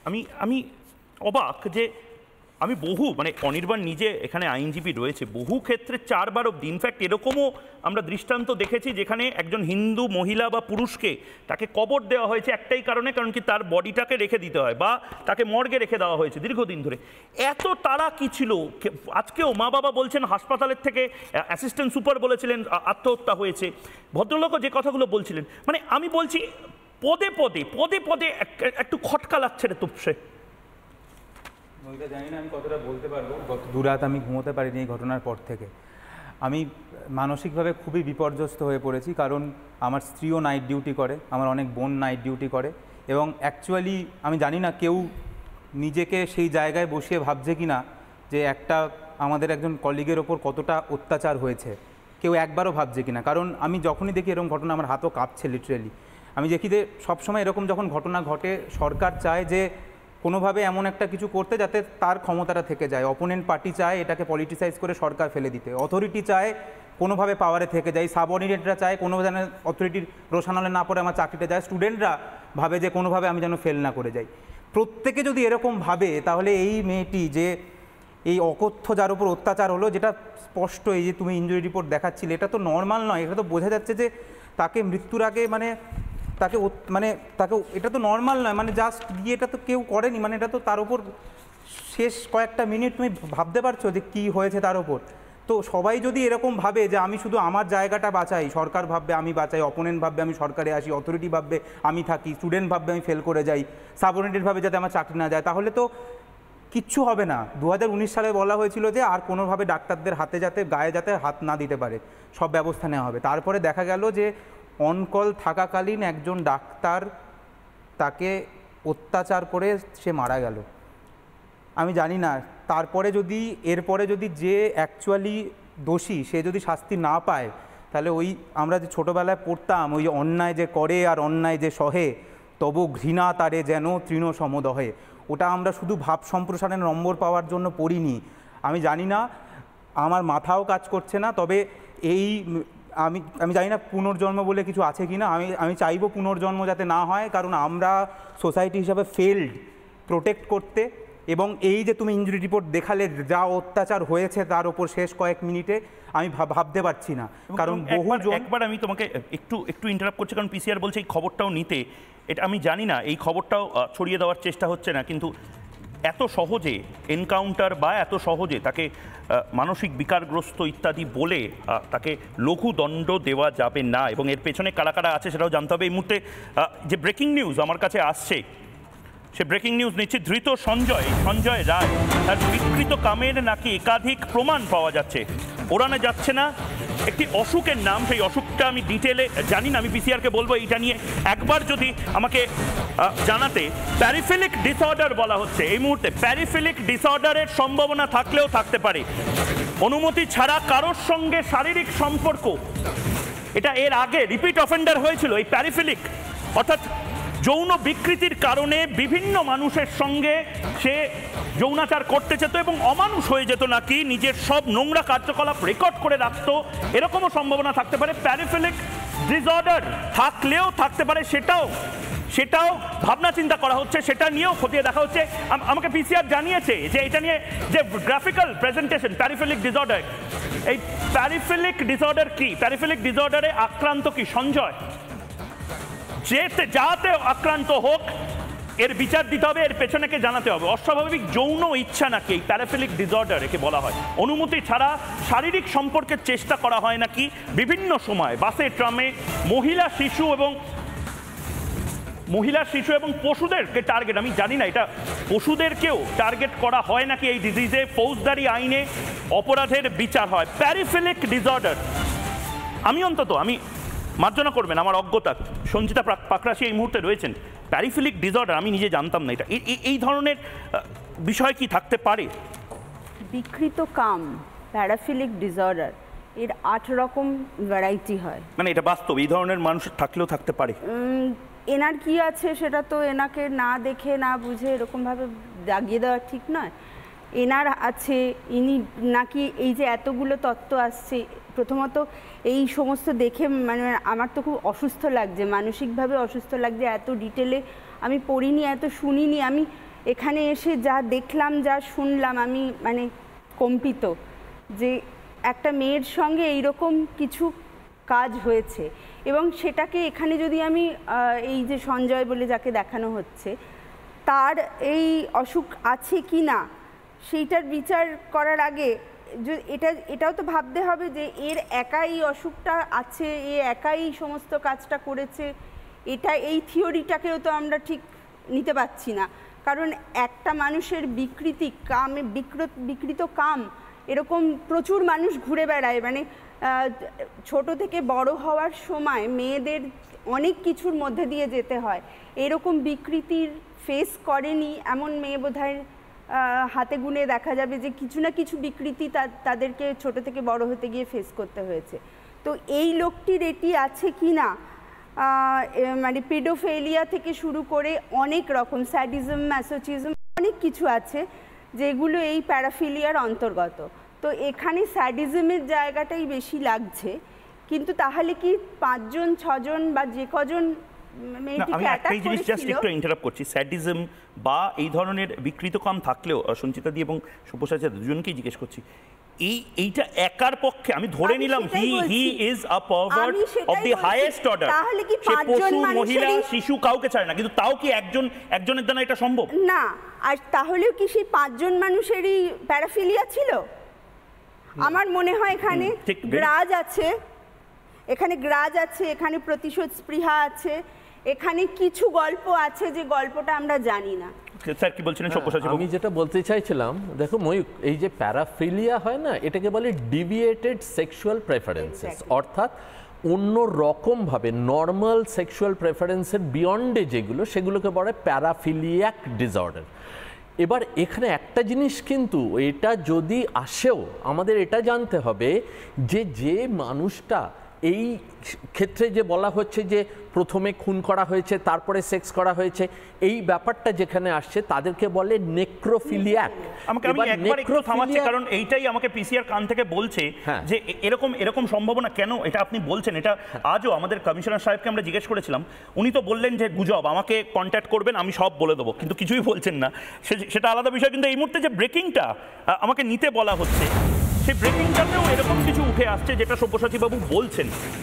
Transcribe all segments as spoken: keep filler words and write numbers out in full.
আমি আমি অবাক যে আমি বহু মানে অনির্বাণ নিজে এখানে আইনজীবী রয়েছে, বহু ক্ষেত্রে চারবার অব্দি, ইনফ্যাক্ট এরকমও আমরা দৃষ্টান্ত দেখেছি যেখানে একজন হিন্দু মহিলা বা পুরুষকে তাকে কবর দেওয়া হয়েছে একটাই কারণে, কারণ কি তার বডিটাকে রেখে দিতে হয় বা তাকে মর্গে রেখে দেওয়া হয়েছে দীর্ঘদিন ধরে। এত তারা কি ছিল? আজকেও মা বাবা বলছেন হাসপাতালের থেকে অ্যাসিস্ট্যান্ট সুপার বলেছিলেন আত্মহত্যা হয়েছে, ভদ্রলোকও যে কথাগুলো বলছিলেন, মানে আমি বলছি পদে পদে পদে পদে একটু খটকা লাগছে রে তুপসে। ওইটা জানি না আমি কতটা বলতে পারবো, গত দু রাত আমি ঘুমোতে পারিনি এই ঘটনার পর থেকে। আমি মানসিকভাবে খুবই বিপর্যস্ত হয়ে পড়েছি, কারণ আমার স্ত্রীও নাইট ডিউটি করে, আমার অনেক বোন নাইট ডিউটি করে, এবং অ্যাকচুয়ালি আমি জানি না কেউ নিজেকে সেই জায়গায় বসিয়ে ভাবছে কি না যে একটা আমাদের একজন কলিগের ওপর কতটা অত্যাচার হয়েছে, কেউ একবারও ভাবছে কি না। কারণ আমি যখনই দেখি এরকম ঘটনা আমার হাতও কাঁপছে লিটারেলি। আমি দেখি যে সবসময় এরকম যখন ঘটনা ঘটে সরকার চায় যে কোনোভাবে এমন একটা কিছু করতে যাতে তার ক্ষমতাটা থেকে যায়, অপোনেন্ট পার্টি চায় এটাকে পলিটিসাইজ করে সরকার ফেলে দিতে, অথরিটি চায় কোনোভাবে পাওয়ারে থেকে যায়, সাবঅর্ডিনেটরা চায় কোনোভাবে যেন অথরিটির রোশানলে না পড়ে আমার চাকরিটা যায়, স্টুডেন্টরা ভাবে যে কোনোভাবে আমি যেন ফেল না করে যাই। প্রত্যেকে যদি এরকম ভাবে তাহলে এই মেয়েটি যে এই অকথ্য যার উপর অত্যাচার হলো, যেটা স্পষ্ট এই যে তুমি ইনজুরি রিপোর্ট দেখাচ্ছিলে, এটা তো নর্মাল নয়, এটা তো বোঝা যাচ্ছে যে তাকে মৃত্যুর আগে মানে তাকে মানে তাকে এটা তো নর্মাল নয়, মানে জাস্ট গিয়ে এটা তো কেউ করেনি, মানে এটা তো তার উপর শেষ কয়েকটা মিনিট তুমি ভাবতে পারছো যে কী হয়েছে তার উপর। তো সবাই যদি এরকম ভাবে যে আমি শুধু আমার জায়গাটা বাঁচাই, সরকার ভাববে আমি বাঁচাই, অপোনেন্ট ভাববে আমি সরকারে আসি, অথরিটি ভাববে আমি থাকি, স্টুডেন্ট ভাববে আমি ফেল করে যাই, সাবঅর্ডিনেট ভাবে যাতে আমার চাকরি না যায়, তাহলে তো কিচ্ছু হবে না। দু হাজার উনিশ সালে বলা হয়েছিল যে আর কোনোভাবে ডাক্তারদের হাতে যাতে গায়ে যাতে হাত না দিতে পারে, সব ব্যবস্থা নেওয়া হবে। তারপরে দেখা গেল যে অনকল থাকাকালীন একজন ডাক্তার তাকে অত্যাচার করে সে মারা গেল। আমি জানি না তারপরে যদি এরপরে যদি যে অ্যাকচুয়ালি দোষী সে যদি শাস্তি না পায়, তাহলে ওই আমরা যে ছোটোবেলায় পড়তাম ওই অন্যায় যে করে আর অন্যায় যে সহে তবু ঘৃণা তারে যেন তৃণ সমদহে, ওটা আমরা শুধু ভাব সম্প্রসারণের নম্বর পাওয়ার জন্য পড়িনি। আমি জানি না, আমার মাথাও কাজ করছে না, তবে এই আমি আমি জানি না পুনর্জন্ম বলে কিছু আছে কি না, আমি আমি চাইবো পুনর্জন্ম যাতে না হয়, কারণ আমরা সোসাইটি হিসাবে ফেলড প্রোটেক্ট করতে। এবং এই যে তুমি ইনজুরি রিপোর্ট দেখালে যা অত্যাচার হয়েছে তার ওপর শেষ কয়েক মিনিটে, আমি ভাবতে পারছি না। কারণ বহু একবার আমি তোমাকে একটু একটু ইন্টারাপ্ট করছি, কারণ পিসিআর বলছে এই খবরটাও নিতে, এটা আমি জানি না এই খবরটাও ছড়িয়ে দেওয়ার চেষ্টা হচ্ছে না, কিন্তু এত সহজে এনকাউন্টার বা এত সহজে তাকে মানসিক বিকারগ্রস্ত ইত্যাদি বলে তাকে লঘু দণ্ড দেওয়া যাবে না, এবং এর পেছনে কারা কারা আছে সেটাও জানতে হবে। এই মুহূর্তে যে ব্রেকিং নিউজ আমার কাছে আসছে, সে ব্রেকিং নিউজ নিচ্ছে ধৃত সঞ্জয় সঞ্জয় রায়, তার বিকৃত কামের নাকি একাধিক প্রমাণ পাওয়া যাচ্ছে। ওড়ানো যাচ্ছে না একটি অসুখের নাম, সেই অসুখটা আমি ডিটেলে জানি না, আমি পিসিআরকে বলবো এইটা নিয়ে একবার যদি আমাকে জানাতে। প্যারিফেলিক ডিসঅর্ডার বলা হচ্ছে এই মুহূর্তে, প্যারিফেলিক ডিসঅর্ডারের সম্ভাবনা থাকলেও থাকতে পারে, অনুমতি ছাড়া কারোর সঙ্গে শারীরিক সম্পর্ক, এটা এর আগে রিপিট অফেন্ডার হয়েছিল এই প্যারিফেলিক, অর্থাৎ যৌন বিকৃতির কারণে বিভিন্ন মানুষের সঙ্গে সে যৌনাচার করতে যেত এবং অমানুষ হয়ে যেত, নাকি নিজের সব নোংরা কার্যকলাপ রেকর্ড করে রাখতো, এরকমও সম্ভাবনা থাকতে পারে। প্যারিফেলিক ডিসঅর্ডার থাকলেও থাকতে পারে, সেটাও সেটাও ভাবনা চিন্তা করা হচ্ছে, সেটা নিয়েও খতিয়ে দেখা হচ্ছে। আমাকে পিসিআর জানিয়েছে যে এটা নিয়ে যে গ্রাফিক্যাল প্রেজেন্টেশন প্যারিফেলিক ডিসঅর্ডার, এই প্যারিফেলিক ডিসঅর্ডার কি, প্যারিফেলিক ডিসঅর্ডারে আক্রান্ত কি সঞ্জয়, যেতে যাতে আক্রান্ত হোক এর বিচার দিতে হবে, এর পেছনেকে জানাতে হবে। অস্বাভাবিক যৌন ইচ্ছা নাকি এই প্যারাফিলিক ডিসঅর্ডার একে বলা হয়, অনুমতি ছাড়া শারীরিক সম্পর্কের চেষ্টা করা হয় নাকি বিভিন্ন সময় বাসে ট্রামে, মহিলা শিশু এবং মহিলা শিশু এবং পশুদেরকে টার্গেট, আমি জানি না এটা পশুদেরকেও টার্গেট করা হয় নাকি এই ডিজিজে, ফৌজদারি আইনে অপরাধের বিচার হয়। প্যারিফেলিক ডিসঅর্ডার, আমি অন্তত আমি মার্জনা করবেন আমার অজ্ঞতা, সঞ্চিতা পাকরাশি এই মুহূর্তে রয়েছেন, প্যারিফেলিক ডিসঅর্ডার আমি নিজে জানতাম না, এটা এই ধরনের বিষয় কি থাকতে পারে? বিকৃত কাম প্যারাফিলিক ডিসঅর্ডার এর আট রকম ভ্যারাইটি হয়, মানে এটা বাস্তব এই ধরনের মানুষ থাকলেও থাকতে পারে। এনার কি আছে সেটা তো এনাকে না দেখে না বুঝে এরকমভাবে দাগিয়ে দেওয়া ঠিক নয়। এনার আছে, ইনি নাকি এই যে এতগুলো তত্ত্ব আসছে, প্রথমত এই সমস্ত দেখে মানে আমার তো খুব অসুস্থ লাগছে, মানসিকভাবে অসুস্থ লাগছে। এত ডিটেলে আমি পড়িনি, এত শুনিনি। আমি এখানে এসে যা দেখলাম, যা শুনলাম, আমি মানে কম্পিত যে একটা মেয়ের সঙ্গে এইরকম কিছু কাজ হয়েছে। এবং সেটাকে এখানে যদি আমি এই যে সঞ্জয় বলে যাকে দেখানো হচ্ছে, তার এই অসুখ আছে কি না সেইটার বিচার করার আগে এটা এটাও তো ভাবতে হবে যে এর একাই অসুখটা আছে, এ একাই সমস্ত কাজটা করেছে, এটা এই থিওরিটাকেও তো আমরা ঠিক নিতে পারছি না। কারণ একটা মানুষের বিকৃতি কামে বিকৃত বিকৃত কাম এরকম প্রচুর মানুষ ঘুরে বেড়ায়। মানে ছোট থেকে বড় হওয়ার সময় মেয়েদের অনেক কিছুর মধ্যে দিয়ে যেতে হয়, এরকম বিকৃতির ফেস করেনি এমন মেয়ে বোধহয় হাতে গুনে দেখা যাবে যে কিছু না কিছু বিকৃতি তাদেরকে ছোট থেকে বড় হতে গিয়ে ফেস করতে হয়েছে। তো এই লোকটির এটি আছে কি না, মানে পেডোফেলিয়া থেকে শুরু করে অনেক রকম স্যাডিজম, ম্যাসোচিজম, অনেক কিছু আছে যেগুলো এই প্যারাফিলিয়ার অন্তর্গত। তো এখানে স্যাডিজমের জায়গাটাই বেশি লাগছে। কিন্তু তাহলে কি পাঁচজন ছজন বা যে কজন আমি একটাই জিনিস জাস্ট একটু ইন্টারাপ্ট করছি, স্যাডিজম বা এই ধরনের বিকৃতকাম থাকলেও সঞ্চিতা দি এবং সব্যসাচী দুজনকেই জিজ্ঞেস করছি, এই এইটা একার পক্ষে আমি ধরে নিলাম he he is a pervert of the highest order, সে পশু, মহিলা, শিশু কাউকে ছাড়ে না, কিন্তু তাও কি একজন একজনের দ্বারা এটা সম্ভব না? আর তাহলেও কি সেই পাঁচজন মানুষেরই প্যারাফিলিয়া ছিল? আমার মনে হয় এখানে গ্রাজ আছে, এখানে গ্রাজ আছে, এখানে প্রতিশোধ স্পৃহা আছে, এখানে কিছু গল্প আছে যে গল্পটা আমরা জানি না। স্যার কি বলছিলেন সব্যসাচী? আমি যেটা বলতে চাইছিলাম, দেখো ময়ূক, এই যে প্যারাফিলিয়া হয় না, এটাকে বলে ডিভিয়েটেড সেক্সুয়াল প্রেফারেন্সেস, অর্থাৎ অন্য রকমভাবে নর্মাল সেক্সুয়াল প্রেফারেন্সের বিয়ন্ডে যেগুলো, সেগুলোকে বলে প্যারাফিলিয়াক ডিসঅর্ডার। এবার এখানে একটা জিনিস কিন্তু, এটা যদি আসেও আমাদের এটা জানতে হবে যে যে মানুষটা এই ক্ষেত্রে যে বলা হচ্ছে যে প্রথমে খুন করা হয়েছে তারপরে সেক্স করা হয়েছে, এই ব্যাপারটা যেখানে আসছে তাদেরকে বলে নেক্রোফিলিয়াক। আমাকে আমি একবার একটু থামাচ্ছি, কারণ এইটাই আমাকে পিসিআর কান থেকে বলছে যে এরকম এরকম সম্ভাবনা কেন এটা আপনি বলছেন। এটা আজও আমাদের কমিশনার সাহেবকে আমরা জিজ্ঞেস করেছিলাম, উনি তো বললেন যে গুজব, আমাকে কন্ট্যাক্ট করবেন, আমি সব বলে দেবো, কিন্তু কিছুই বলছেন না, সেটা আলাদা বিষয়। কিন্তু এই মুহূর্তে যে ব্রেকিংটা আমাকে নিতে বলা হচ্ছে, সেই ব্রেকিংটাতেও এরকম কিছু উঠে আসছে যেটা সব্যসাচী বাবু বলছেন,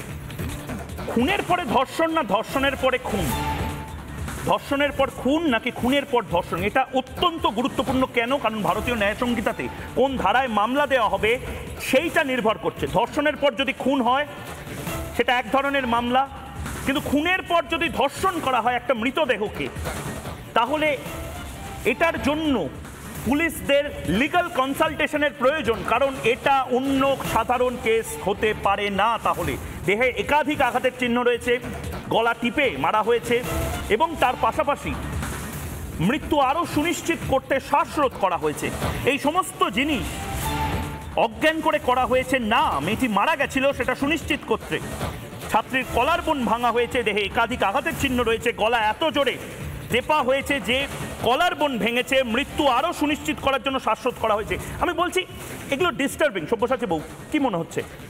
খুনের পরে ধর্ষণ না ধর্ষণের পরে খুন, ধর্ষণের পর খুন নাকি খুনের পর ধর্ষণ, এটা অত্যন্ত গুরুত্বপূর্ণ। কেন? কারণ ভারতীয় ন্যায় সংহিতাতে কোন ধারায় মামলা দেওয়া হবে সেইটা নির্ভর করছে। ধর্ষণের পর যদি খুন হয় সেটা এক ধরনের মামলা, কিন্তু খুনের পর যদি ধর্ষণ করা হয় একটা মৃতদেহকে, তাহলে এটার জন্য পুলিশদের লিগ্যাল কনসালটেশনের প্রয়োজন, কারণ এটা অন্য সাধারণ কেস হতে পারে না। তাহলে দেহে একাধিক আঘাতের চিহ্ন রয়েছে, গলা টিপে মারা হয়েছে, এবং তার পাশাপাশি মৃত্যু আরও সুনিশ্চিত করতে শ্বাসরোধ করা হয়েছে। এই সমস্ত জিনিস অজ্ঞান করে করা হয়েছে না, মেয়েটি মারা গেছিল সেটা সুনিশ্চিত করতে। ছাত্রীর কলার বোন ভাঙা হয়েছে, দেহে একাধিক আঘাতের চিহ্ন রয়েছে, গলা এত জোরে চেপা হয়েছে যে কলার বোন ভেঙেছে, মৃত্যু আরও সুনিশ্চিত করার জন্য শ্বাসরোধ করা হয়েছে। আমি বলছি এগুলো ডিস্টার্বিং। সব্যসাচী বাবু কি মনে হচ্ছে?